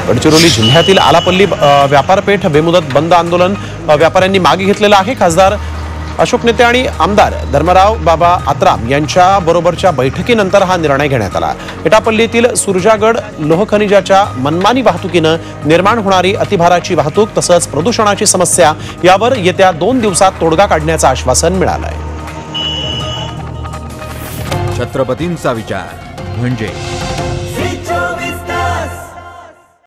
गडचिरोली जिल्ह्यातील आलापल्ली व्यापारपेठ बेमुदत बंद आंदोलन व्यापाऱ्यांनी मागे घेतलेलं आहे। खासदार अशोक नेते आणि आमदार धर्मराव बाबा आत्राम यांच्या बरोबरच्या बैठकीनंतर हा निर्णय घेण्यात आला। एटापल्लीतील सुरजागड लोह खनिजाच्या मनमानी वाहतुकीने निर्माण होणारी अतिभाराची वाहतूक तसंच प्रदूषणाची समस्या यावर येत्या 2 दिवसात तोडगा काढण्याचं आश्वासन मिळालंय। छत्रपतींचा विचार म्हणजे